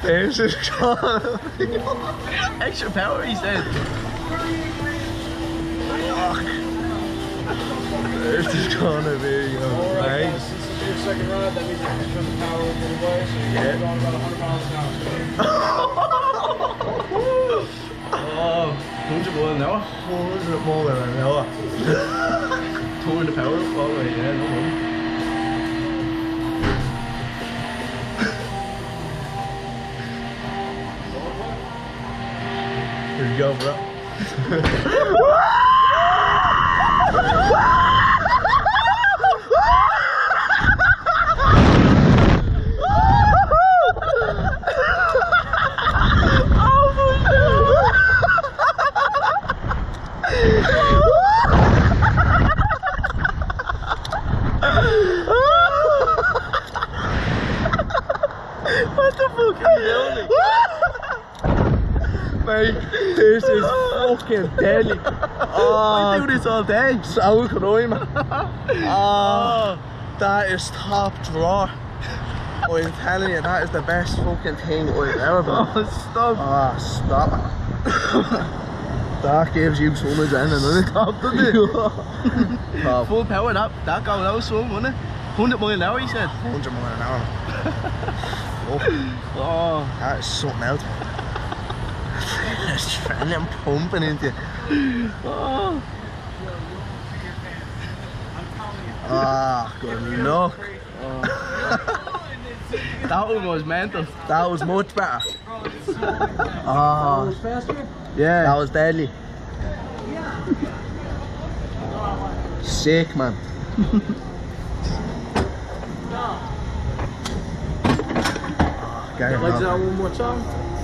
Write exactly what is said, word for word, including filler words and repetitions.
This is gonna Extra power, he said. fuck. This is gonna be Alright, nice. guys, this will be your second ride. That means you can turn the power a little way, so you're Yeah. going about one hundred miles an hour. Oh, one hundred miles an hour. Hundred more than an hour. Turn the power all the way, yeah, no problem. Here you go, bro. What the fuck are you doing? Mate, this is fucking deadly. I Oh, do this all day. so could I, man. Oh, that is top drawer. I'm telling you, that is the best fucking thing I've ever done. Oh, stop. Ah, stop it. That gives you some adrenaline, doesn't it? Stop, doesn't it? Top. Full power, that, that go, that was some, wasn't it? one hundred miles an hour, he said. Hundred mile an hour. Oh, Oh, that is something else. There's adrenaline pumping into you. oh. Ah, good luck. That one was mental. That was much better. Ah, Faster? Yeah. that was deadly. Sick, man. Get Let's do that one more time.